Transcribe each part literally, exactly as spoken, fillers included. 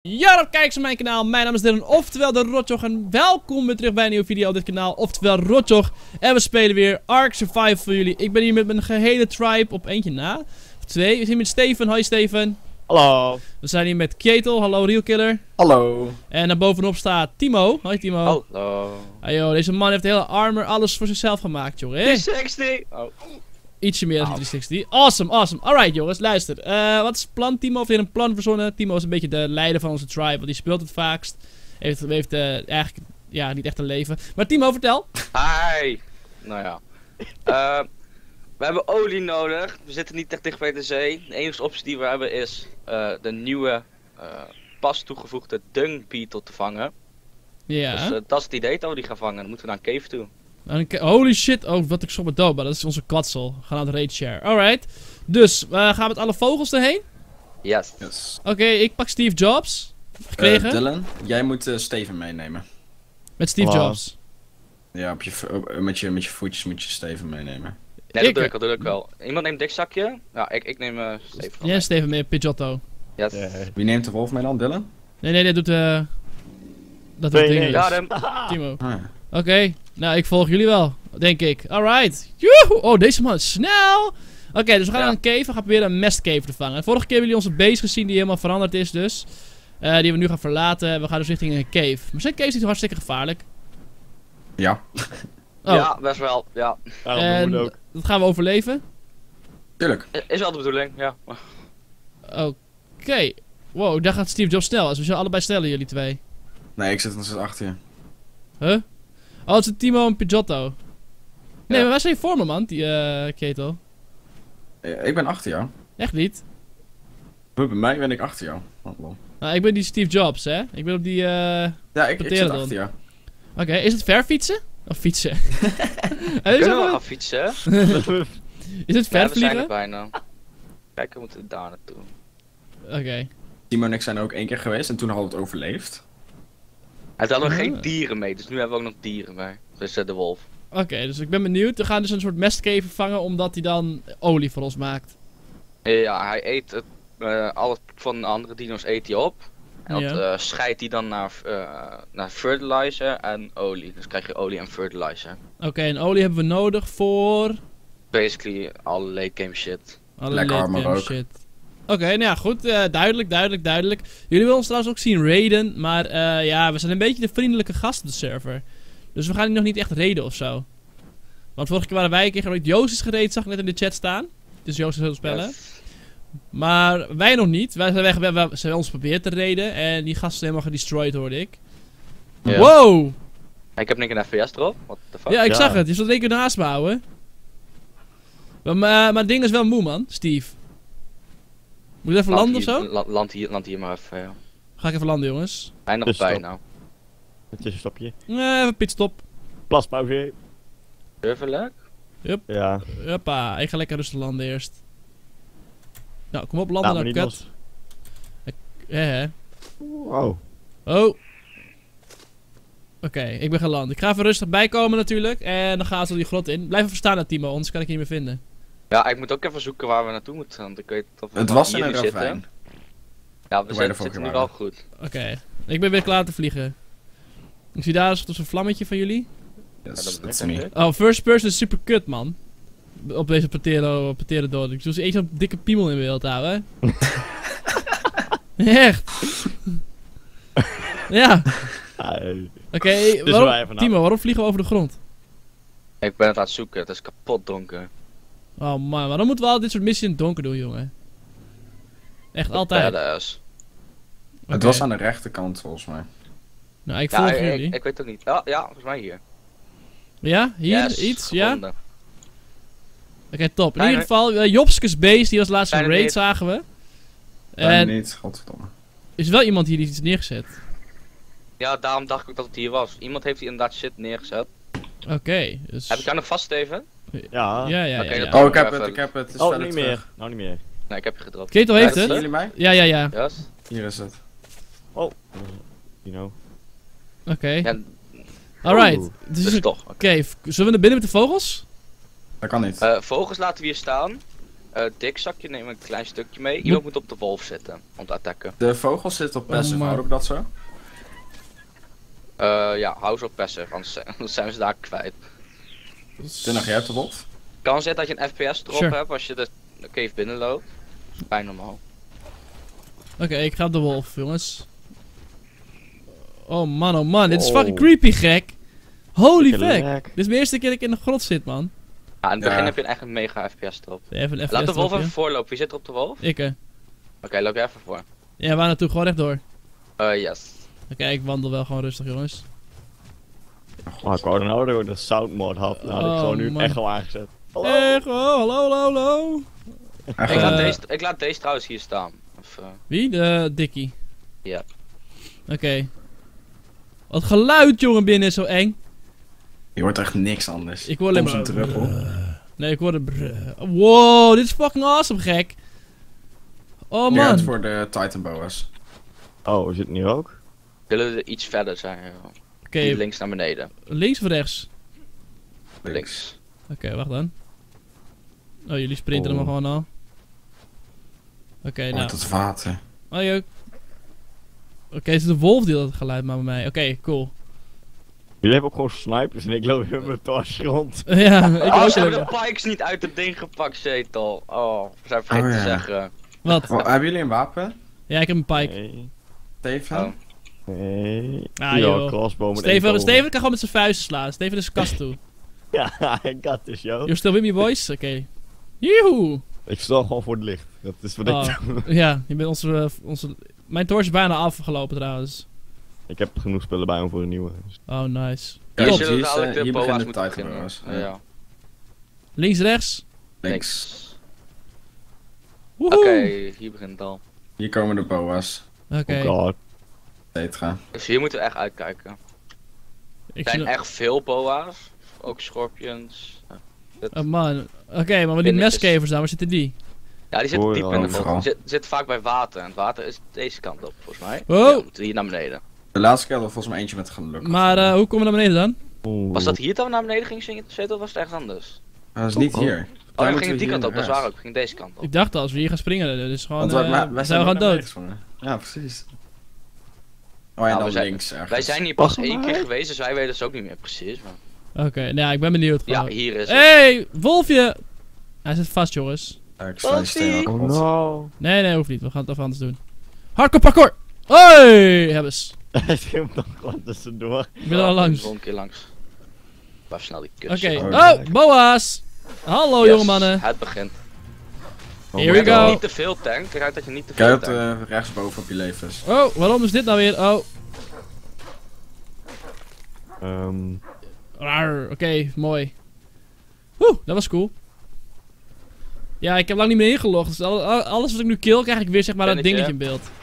Ja, dan kijkers op mijn kanaal. Mijn naam is Dylan, oftewel de Rotjoch. En welkom weer terug bij een nieuwe video op dit kanaal, oftewel Rotjoch. En we spelen weer Ark Survival voor jullie. Ik ben hier met mijn gehele tribe op eentje na. Of twee. We zijn hier met Steven. Hoi Steven. Hallo. We zijn hier met Ketel. Hallo Realkiller. Hallo. En daar bovenop staat Timo. Hoi Timo. Hallo. Ah, joh, deze man heeft de hele armor, alles voor zichzelf gemaakt, joh. Hè? driehonderdzestig! Oh. Ietsje meer dan driehonderdzestig. Awesome, awesome. Alright jongens, luister. Uh, wat is het plan? Timo heeft weer een plan verzonnen. Timo is een beetje de leider van onze tribe, want die speelt het vaakst. Heeft, heeft uh, eigenlijk ja, niet echt een leven. Maar Timo, vertel. Hi. Nou ja. Uh, we hebben olie nodig. We zitten niet echt dicht bij de zee. De enige optie die we hebben is uh, de nieuwe, uh, pas toegevoegde dung beetle te vangen. Ja. Dus uh, dat is het idee dat we die gaan vangen. Dan moeten we naar een cave toe. Holy shit, oh wat ik zo met dood, maar dat is onze kwatsel. We gaan naar de raid share. Alright. Dus, uh, gaan we met alle vogels erheen? Yes. yes. Oké, okay, ik pak Steve Jobs. Gekregen. Uh, Dylan, jij moet uh, Steven meenemen. Met Steve Hallo. Jobs? Ja, op je, op, met, je, met je voetjes moet je Steven meenemen. Nee, dat doe ik, dat doe ik wel. Iemand neemt dik zakje. Ja, ik, ik neem uh, Steven. Ja, Steven mee, Pidgeotto. Yes. Yeah. Wie neemt de wolf mee dan, Dylan? Nee, nee, dat doet eh... Uh, dat doet dingen. Ja, hem. Timo. Ah, ja. Oké, okay. Nou ik volg jullie wel, denk ik. Alright. Joehoe! Oh, deze man is snel! Oké, okay, dus we gaan ja. naar een cave. We gaan proberen een mestcave te vangen. Vorige keer hebben jullie onze base gezien die helemaal veranderd is dus. Uh, die we nu gaan verlaten. We gaan dus richting een cave. Maar zijn caves niet hartstikke gevaarlijk? Ja. Oh. Ja, best wel. Ja. En dat gaan we overleven? Tuurlijk. Is wel de bedoeling, ja. Oké. Okay. Wow, daar gaat Steve Jobs snel. Dus we zijn allebei sneller, jullie twee. Nee, ik zit nog steeds achter je. Huh? Oh, het is Timo en Pidgeotto. Nee, ja. maar waar zijn je voor me, man, die uh, Ketel? Ja, ik ben achter jou. Echt niet? Bij mij ben ik achter jou. Oh, nou, ik ben die Steve Jobs, hè? Ik ben op die, uh... Ja, ik, ik zit achter jou. Oké, okay, is het ver fietsen? Of fietsen? Kunnen we gaan fietsen? Is het ver ja, vliegen? we zijn er bijna. Kijk, we moeten daar naartoe. Oké. Okay. Timo en ik zijn er ook één keer geweest en toen hadden we het overleefd. Hij had nog geen dieren mee, dus nu hebben we ook nog dieren mee. Dus uh, de wolf. Oké, okay, dus ik ben benieuwd. We gaan dus een soort mestcave vangen omdat hij dan olie voor ons maakt. Ja, hij eet het, uh, alles van de andere dino's eet hij op. En dat ja. uh, scheidt hij dan naar, uh, naar fertilizer en olie. Dus krijg je olie en fertilizer. Oké, okay, en olie hebben we nodig voor... Basically alle late game shit. Alle late game shit. Oké, okay, nou ja, goed. Uh, duidelijk, duidelijk, duidelijk. Jullie willen ons trouwens ook zien raiden. Maar uh, ja, we zijn een beetje de vriendelijke gast op de server. Dus we gaan hier nog niet echt raiden ofzo. Want vorige keer waren wij een keer gereed. Joost is gereed, zag ik net in de chat staan. Dus Joost is heel spellen. Yes. Maar wij nog niet. Wij zijn, weg, wij, wij zijn ons geprobeerd te raiden. En die gasten helemaal gedestroyed, hoorde ik. Yeah. Wow! Ik heb niks een F P S erop. What the fuck? Ja, ik ja. zag het. Je stond één keer naast me houden. Maar, maar, maar het ding is wel moe, man. Steve. Moet ik even land landen hier, ofzo? La, land, hier, land hier maar even, ja. Ga ik even landen, jongens. Eindig bij nou. Een tussenstopje. Nee, even pitstop. Plaspauze. Even leuk? Yup. Ja. Hoppa, ik ga lekker rustig landen eerst. Nou, kom op, landen nou, naar kut. Ja, hè. Wow. Oh. Oké, okay, ik ben geland. Ik ga even rustig bijkomen natuurlijk. En dan gaan ze die grot in. Blijf even staan naar Timo, anders kan ik je niet meer vinden. Ja, ik moet ook even zoeken waar we naartoe moeten. Want ik weet of we het was hier in een ravijn. Ja, we zitten, zitten nu wel goed. Oké, okay. Ik ben weer klaar te vliegen. Ik zie daar zo'n vlammetje van jullie. Yes, ja, dat that's me. Oh, first person is super kut, man. Op deze patero, patero dood. Ik doe ze echt zo'n dikke piemel in beeld houden. Echt. Ja. Oké, okay, waarom... Timo, waarom vliegen we over de grond? Ik ben het aan het zoeken, het is kapot donker. Oh man, waarom moeten we al dit soort missies in het donker doen, jongen? Echt altijd. Ja, dat is. Okay. Het was aan de rechterkant volgens mij. Nou, ik volg ja, jullie. Ik, ik weet het ook niet. Ja, ja, volgens mij hier. Ja? Hier? Yes, iets? gevonden. Ja? Oké, okay, top. In ieder geval, uh, Jobskes base, die was laatst een raid, zagen we. En niet, godverdomme. Is er wel iemand hier die iets neergezet? Ja, daarom dacht ik ook dat het hier was. Iemand heeft hier inderdaad shit neergezet. Oké, okay, dus... Heb ik jou nog vast, Steven? Ja. Ja, ja, okay, ja, ja. Oh, ik heb het, ik heb het. Het is oh, niet meer. terug. Nou, niet meer. Nee, ik heb je gedropt. Ketel heeft ja, het. Jullie mij? Ja, ja, ja. Yes. Hier is het. Oh. You know. Oké. Okay. Ja, alright. Oh, dus dus een toch. Oké, okay. Zullen we naar binnen met de vogels? Dat kan niet. Uh, vogels laten we hier staan. uh, dikzakje, neem een klein stukje mee. Iemand moet op de wolf zitten om te attacken. De vogel zit op passive, Oh, maar- houden we dat zo? Uh, ja, hou ze op passive, anders zijn- anders zijn ze daar kwijt. Tinnig, jij hebt de wolf? Kan zijn dat je een F P S drop Sure. hebt als je de cave binnenloopt. Dat is bijna normaal. Oké, ik ga op de wolf, jongens. Oh man, oh man, dit is Oh. fucking creepy, gek. Holy Lekker fuck. lek. Dit is mijn eerste keer dat ik in de grot zit, man. Ja, in het Ja. begin heb je echt een mega F P S drop. Even een F P S Laat de wolf dropje. even voorlopen. Wie zit er op de wolf? Oké, Ik, eh. loop jij even voor. Ja, waar naartoe? Gewoon rechtdoor. Uh, yes. Oké, ik wandel wel gewoon rustig, jongens. Oh, ik wou nou dat ik de sound mod had. Nou, had ik Oh, gewoon nu man. echt al aangezet. Hallo. Echo, hallo, hallo, hallo. Echt, Ik, Eh. laat deze, ik laat deze trouwens hier staan. Of, uh, Wie? De Dikkie. Ja. Oké. Wat geluid, jongen, binnen is zo eng. Je hoort echt niks anders. Ik hoor alleen Soms een maar... druppel. Nee, ik hoorde... brrr. Wow, dit is fucking awesome, gek. Oh, Nu gaat man. het voor de Titan boas. Oh, zit het hier ook? Willen we iets verder zijn? joh. Oké, Niet links naar beneden. links of rechts? Links. Oké, wacht dan. Oh, jullie sprinten hem Oh. gewoon al. Oké, nou. Hoort het water. Oh, joh. Oké, het is de wolf die dat geluid maakt bij mij. Oké, cool. Jullie hebben ook gewoon snipers en ik loop hier met mijn torch rond. Ja, ik Oh, ook ze hebben even. de pikes niet uit het ding gepakt, Zetel. Oh, we zijn vergeten Oh, te ja. zeggen. Wat? Oh, hebben jullie een wapen? Ja, ik heb een pike. Nee. Steven? Oh. Nee. Ah, Ja, joh. crossbow met één Steven, kogel. Steven kan gewoon met zijn vuisten slaan. Steven is een kast toe. Ja, ik got this, yo. You're still with me, boys? Oké. Joehoe! Ik sta gewoon voor het licht. Dat is wat ik Oh, doe. ja, je bent onze, eh, onze... Mijn torch is bijna afgelopen trouwens. Ik heb genoeg spullen bij om voor een nieuwe. Dus Oh, nice. Ja, Hier Top. zie zullen je, dadelijk eh, de hier boa's beginnen moeten de Titan beginnen. boa's. Ja. Ja. ja. Links, rechts. Links. Woehoe! Oké, hier begint het al. Hier komen de boa's. Oké. Oh god. Et cetera. Dus hier moeten we echt uitkijken. Ik Er zie zijn echt veel boa's. Ook scorpions. Ja. Dit- Oh man. Oké, maar die Pinnetjes. meskevers dan, waar zitten die? Ja, die zitten Oh, diep ja, in de overal. bot. Zit, zit vaak bij water. En het water is deze kant op, volgens mij. Wow. Ja, we moeten hier naar beneden. De laatste keer hadden we volgens mij eentje met geluk. Maar eh, hoe komen we naar beneden dan? Oeh. Was dat hier dat we naar beneden gingen zingen? Zetel of was het ergens anders? Dat is niet Oh. hier. Oh, Daar we moeten gingen die hier kant op, dat is rechts. waar ook. We gingen deze kant op. Ik dacht al, als we hier gaan springen, dus gewoon, Want wij, eh, wij, wij zijn we naar gewoon dood. beneden gesprongen. Ja, precies. Oh ja, Nou, dan we zijn- links ergens. Wij zijn hier pas Wacht één maar. keer geweest, dus wij weten dus ook niet meer precies. Maar... Oké, nou ja, ik ben benieuwd Ja, gewoon. hier is het. Hey, wolfje! Hij zit vast, jongens. Ja, ik sla die steen ook Oh kapot. no. Nee, nee, hoeft niet. We gaan het even anders doen. Hardcore parkour! Hoi! Hebben ze. Hij schimpt nog gewoon tussendoor. Ik ben er al langs. Nog een keer langs. Waar snel die Oké. kussen. Oh, Oh, boa's! Hallo, Yes, jonge mannen. Het begint. Oh Here my we Kijk dat go. je niet te veel tank. Kijk uit dat je niet te veel Kijk tank. uit uh, rechtsboven op je levens. Oh, waarom is dit nou weer? Oh. Ehm, Raar, Oké, mooi. Oeh, dat was cool. Ja, ik heb lang niet meer ingelogd. Dus al- al- alles wat ik nu kill, krijg ik weer zeg maar dat Pinnetje. dingetje in beeld.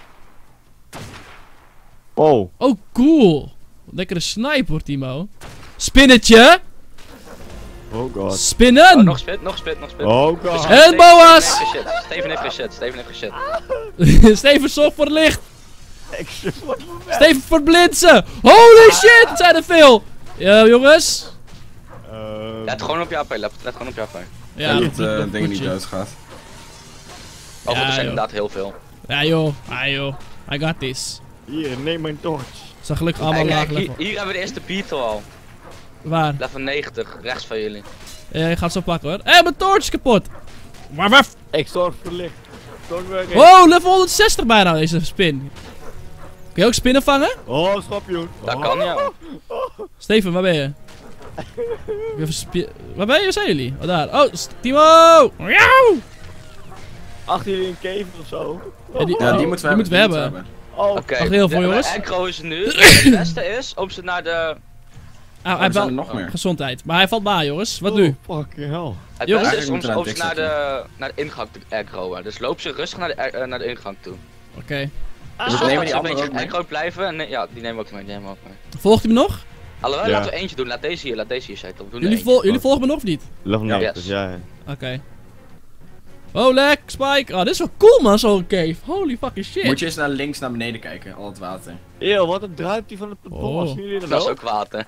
oh. Oh, cool. Lekkere sniper, Timo. Spinnetje! Oh god. Spinnen! Oh, nog spit, nog spit, nog spit. Oh god. En Steven- boa's! Steven heeft geschit. Steven heeft geschit. Steven heeft geschit. Steven, zorg voor het licht! Ik zit voor me weg. Steven, voor het blitsen! Holy shit, het zijn er veel! Ja, jongens. Ehm, Let gewoon op je A P, let, let gewoon op je A P. Ja, Ja, dat goed, uh, goed, ding goed, niet shit. doodgaat. Oh, Ja, er zijn joh. inderdaad heel veel. Ja, joh. Ah, joh. I got this. Hier, neem mijn torch. Ze zijn gelukkig allemaal Hey, laag kijk, hier, level. hier hebben we de eerste beetle al. Waar? Level negentig, rechts van jullie. Ja, ik ga het zo pakken hoor. Hé, mijn torch is kapot! Waar, waar? Ik zorg voor licht. Zorg weer in. Wow, level honderdzestig bijna deze spin. Kun je ook spinnen vangen? Oh, schorpioen. Dat Oh. kan ja. Steven, waar ben je? Ik even spi- waar ben je? Waar zijn jullie? Oh, daar. Oh, S- Timo! Miauw! Achter jullie een cave of zo. Ja, die, Ja, oh, die moeten we die hebben. moeten we die hebben. Oh, Oké, Wacht heel veel, de- jongens. de aggro is nu. Het beste is om ze naar de... Ah, hij Oh, er heeft zijn er wel nog meer. gezondheid. Maar hij valt bij, jongens. Wat nu? Oh, fucking hell. Het Jongens, beste is om eigenlijk ze, moeten om we ze naar naar, het de, naar de ingang te aggroen. Dus loop ze rustig naar de, eh, naar de ingang toe. Oké. Dus we zorg nemen dat die ze een andere beetje ook mee? aggro blijven. En, nee, ja, die nemen we ook mee. Die nemen we ook mee. Volgt hij me nog? Alhoewel, Ja. laten we eentje doen. Laat deze hier, laat deze hier zitten. We doen er Jullie, eentje. vol jullie volgen me nog of niet? Level Ja. negen, Yes. ja. ja. Oké. Oh, lek, Spike. Oh, dit is wel cool, man, zo'n cave. Holy fucking shit. Moet je eens naar links naar beneden kijken, al het water. Eeuw, wat een druip die van het plafond. Oh. Zien jullie dat Dat is ook? ook water.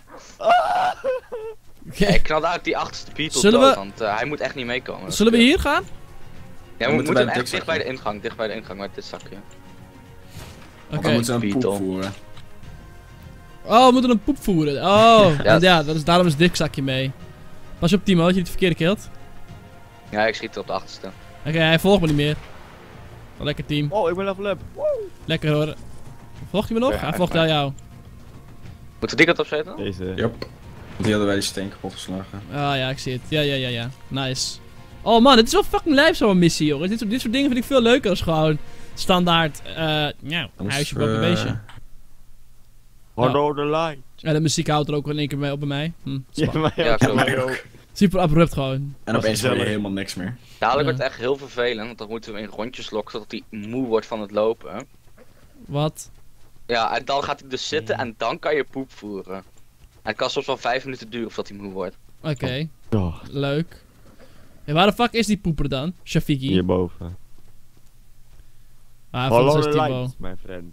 Oké. Ik knal uit die achterste beetle Zullen dood, we- want eh, hij moet echt niet meekomen. Dat is Zullen we kut. hier gaan? Ja, we moeten moeten bij hem het echt dicht bij dikzakje. de ingang, dicht bij de ingang met dit zakje. Want Oké. dan moeten we een poep Beetle. voeren. Oh, we moeten een poep voeren. Oh, ja, Ja. dat is, daarom is het dikzakje mee. Pas op Timo, dat je niet verkeerde kilt. Ja, ik schiet er op de achterste. Oké, hij volgt me niet meer. Wel lekker team. Oh, ik ben level up. Lekker hoor. Volgt hij me nog? Ja, hij echt volgt waar. wel jou. Moeten we die kant op zetten? Deze. Yep. Want die hadden wij die steen kapot geslagen. Ah ja, ik zie het. Ja, ja, ja, ja. Nice. Oh man, dit is wel fucking lijf zo'n missie, jongens. Dit soort, dit soort dingen vind ik veel leuker als gewoon standaard, eh, ja, Anders, huisje, boven eh, beestje. Follow the light. En de muziek houdt er ook in één keer mee op bij mij. Hm, Ja, spa- maar Ja, ja, zo. mij ook. Super abrupt gewoon. En Was opeens hoor je gezellig. helemaal niks meer. Dadelijk Ja. wordt het echt heel vervelend, want dan moeten we in rondjes lokken zodat hij moe wordt van het lopen. Wat? Ja, en dan gaat hij dus zitten en dan kan je poep voeren. En het kan soms wel vijf minuten duren voordat hij moe wordt. Oké, Ja, leuk. En waar de fuck is die poeper dan? Shafiki? hierboven. Ah, Follow volgens the is Timo. light, mijn friend.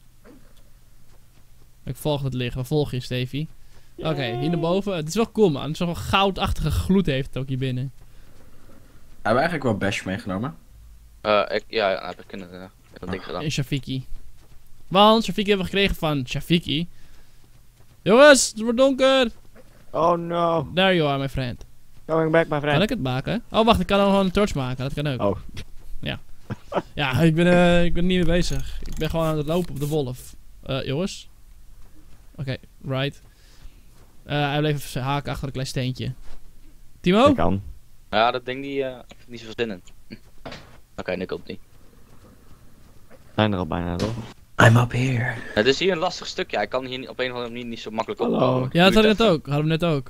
Ik volg het liggen. Waar volg je, Stevie? Oké, hier naar boven. Het is wel cool, man. Het is wel een goudachtige gloed heeft het ook hier binnen. Hebben we eigenlijk wel Bash meegenomen? Eh, ik, ja, ja, heb ik in het, uh, dat ding gedaan. In Shafiki. Want Shafiki hebben we gekregen van Shafiki. Jongens, het wordt donker. Oh no. There you are, my friend. Going back, my Kan friend. ik het maken? Oh, wacht, ik kan ook gewoon een torch maken. Dat kan ook. Oh. Ja, ik ben, eh, ik ben niet meer bezig. Ik ben gewoon aan het lopen op de wolf. Eh, jongens. Oké, right. Eh, hij bleef even haken achter een klein steentje. Timo? Ik kan. Ja, dat ding die, eh heeft niet zoveel zin in. Oké, nu komt niet. Zijn er al bijna, toch? I'm up here. Het is hier een lastig stukje, hij kan hier niet- op een of andere manier niet zo makkelijk Hallo. opkomen. Ja, dat Doe had ik het net even. ook. Hadden we net ook.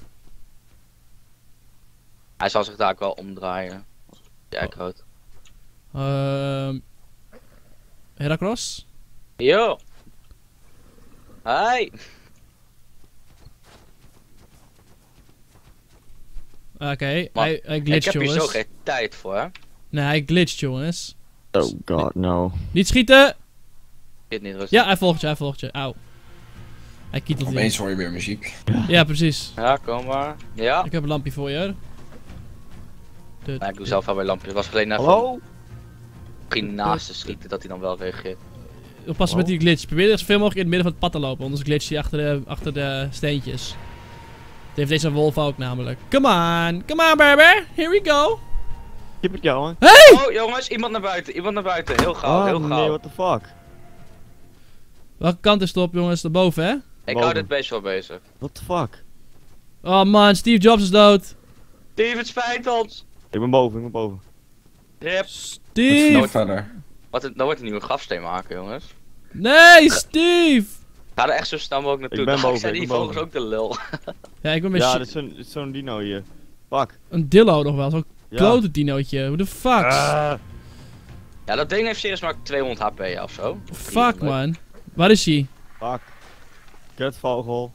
Hij zal zich daar ook wel omdraaien. Ja, groot. Ehm Heracross? Yo! Hi! Oké, Maar hij, hij Ik glitcht, heb hier jongens. zo geen tijd voor, hè? Nee, hij glitcht, jongens. Oh god, no. Niet schieten! Dit niet rustig. Ja, hij volgt je, hij volgt je. Auw. Hij kietelt je. Opeens hoor je weer muziek. Ja, precies. Ja, kom maar. Ja. Ik heb een lampje voor je, hoor. Dut, Nou, ik doe zelf wel weer lampjes. Het was alleen even Hallo? misschien naast te schieten dat hij dan wel reageert. Oppassen met die glitch. Probeer er zoveel mogelijk in het midden van het pad te lopen, anders glitcht hij achter de, achter de steentjes. Dat heeft deze wolf ook namelijk. Come on, come on baby, here we go. Keep it going. Oh jongens, iemand naar buiten, iemand naar buiten. Heel gauw, heel Oh gauw. nee, what the fuck? Welke kant is het op, jongens? Daarboven, hè? Ik Boven. hou dit beest wel bezig. What the fuck? Oh man, Steve Jobs is dood. Steve, het spijt ons. Ik ben boven, ik ben boven. Rip. Steve! Nooit verder. Wat een, nou wordt een nieuwe grafsteen maken, jongens. Nee, Steve! Ga er echt zo snel mogelijk naartoe. Ik ben Dan boven, zijn ik die ben vogels ook boven. de lul. Ja, ik ben met Ja, shi- dit is zo'n dit is zo'n dino hier. Fuck. een dillo nog wel, zo'n Ja. klote dinootje. What the fuck? Ah. Ja, dat ding heeft serieus maar tweehonderd H P of zo. Fuck man. Waar is hij? Fuck. Kutvogel.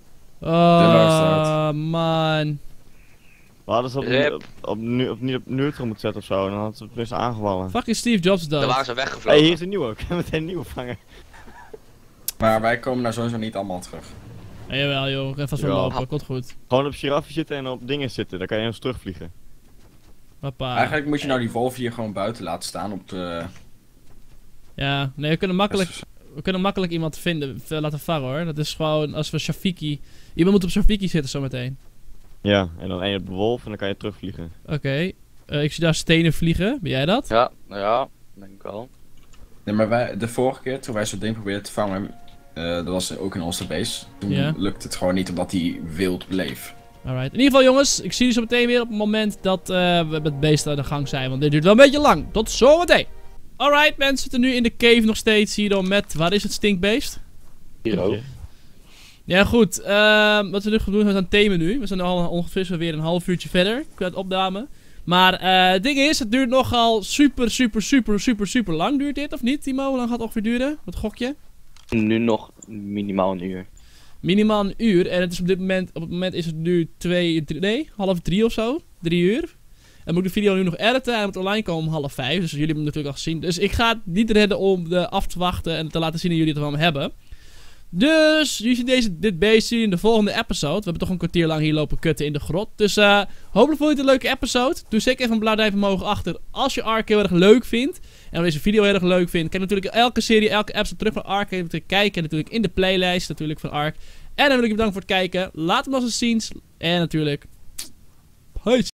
Oh man. We hadden ze op, Rip. op, op, nu, op, niet op neutral moeten zetten of zo, en dan hadden ze het tenminste aangevallen. Fuck is Steve Jobs Dan dood. waren ze Hé, weggevlogen. hey, hier is een nieuwe. Ik heb meteen een nieuwe vangen. Maar wij komen daar sowieso niet allemaal terug. Ja, jawel joh, ik ga vast wel Ja. lopen, komt goed. Gewoon op giraffen zitten en op dingen zitten, dan kan je eens terugvliegen. Papa. Eigenlijk moet je nou die wolf hier gewoon buiten laten staan op de... Ja, nee, we kunnen makkelijk, we kunnen makkelijk iemand vinden, v- laten vangen hoor. Dat is gewoon, als we Shafiki... Iemand moet op Shafiki zitten zometeen. Ja, en dan één op de wolf en dan kan je terugvliegen. Oké. Eh, ik zie daar stenen vliegen, ben jij dat? Ja, nou ja, denk ik wel. Nee, maar wij, de vorige keer toen wij zo'n ding probeerden te vangen, eh, dat was ook in onze base. Toen Ja. lukte het gewoon niet omdat hij wild bleef. Alright. In ieder geval jongens, ik zie jullie zo meteen weer op het moment dat eh, we met beesten aan de gang zijn. Want dit duurt wel een beetje lang. Tot zometeen. Alright, mensen zitten nu in de cave nog steeds hier dan met, waar is het stinkbeest? Hier ook. Ja goed, ehm, wat we nu gaan doen, we zijn themen nu. We zijn al ongeveer weer een half uurtje verder qua het opname. Maar eh, het ding is, het duurt nogal super, super, super, super, super lang duurt dit, of niet Timo? Hoe lang gaat het ongeveer duren? Wat gok je? Nu nog minimaal een uur. Minimaal een uur. En het is op dit moment, op het moment is het nu twee, drie, nee, half drie of zo. Drie uur. En moet ik de video nu nog editen. Hij moet online komen om half vijf. Dus jullie hebben hem natuurlijk al gezien. Dus ik ga het niet redden om de af te wachten en te laten zien dat jullie het van me hebben. Dus, jullie zien deze, dit beestje in de volgende episode. We hebben toch een kwartier lang hier lopen kutten in de grot. Dus uh, hopelijk vond je het een leuke episode. Doe zeker even een blauw duimpje omhoog achter als je Ark heel erg leuk vindt. En als deze video heel erg leuk vindt. Kijk natuurlijk elke serie, elke episode terug van Ark. En natuurlijk kijken natuurlijk in de playlist natuurlijk van Ark. En dan wil ik je bedanken voor het kijken. Laat hem nog eens zien. En natuurlijk... Peace.